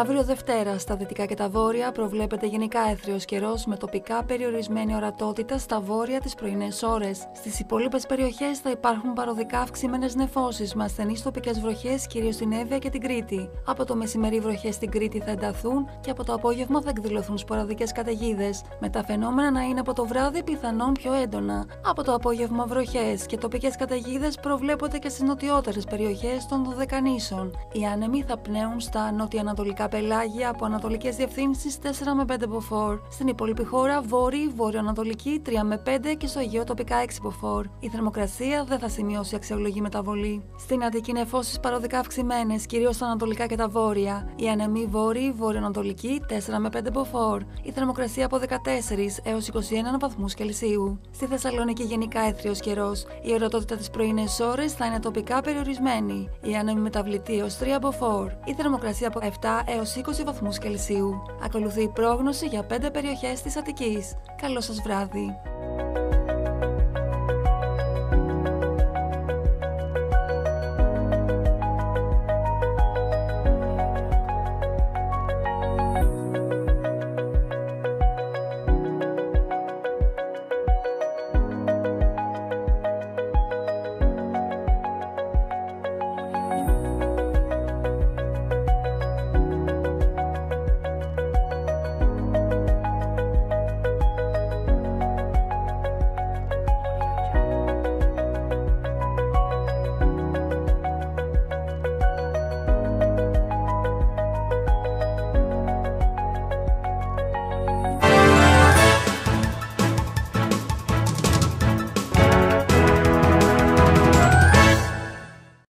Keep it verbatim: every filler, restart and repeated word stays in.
Αύριο Δευτέρα, στα δυτικά και τα βόρεια, προβλέπεται γενικά έθριος καιρός με τοπικά περιορισμένη ορατότητα στα βόρεια τις πρωινές ώρες. Στις υπόλοιπες περιοχές θα υπάρχουν παροδικά αυξημένες νεφώσεις με ασθενείς τοπικές βροχές, κυρίως στην Εύβοια και την Κρήτη. Από το μεσημέρι οι βροχές στην Κρήτη θα ενταθούν και από το απόγευμα θα εκδηλωθούν σποραδικές καταιγίδες, με τα φαινόμενα να είναι από το βράδυ πιθανόν πιο έντονα. Από το απόγευμα βροχές και τοπικές καταιγίδες προβλέπονται και στις νοτιότερες περιοχές των Δωδεκανήσων. Οι άνεμοι θα πνέουν στα νοτιοανατολικά πελάγια από ανατολικές διευθύνσεις τέσσερα με πέντε μποφόρ. Στην υπόλοιπη χώρα βόρειη, βορειοανατολική τρία με πέντε και στο Αιγαίο τοπικά έξι μποφόρ. Η θερμοκρασία δεν θα σημειώσει αξιολογή μεταβολή. Στην Αττική νεφώσεις παροδικά αυξημένες, κυρίως στα ανατολικά και τα βόρεια. Οι άνεμοι βόρειοι, βορειοανατολική τέσσερα με πέντε μποφόρ. Η θερμοκρασία από δεκατέσσερα έως είκοσι ένα βαθμούς Κελσίου. Στη Θεσσαλονίκη γενικά έθριος καιρός. Η ορατότητα τις πρωινές ώρες θα είναι τοπικά περιορισμένη. Οι άνεμοι μεταβλητοί έως τρία μποφόρ. Η θερμοκρασία από επτά έως είκοσι βαθμούς Κελσίου. Ακολουθεί η πρόγνωση για πέντε περιοχές της Αττικής. Καλό σας βράδυ.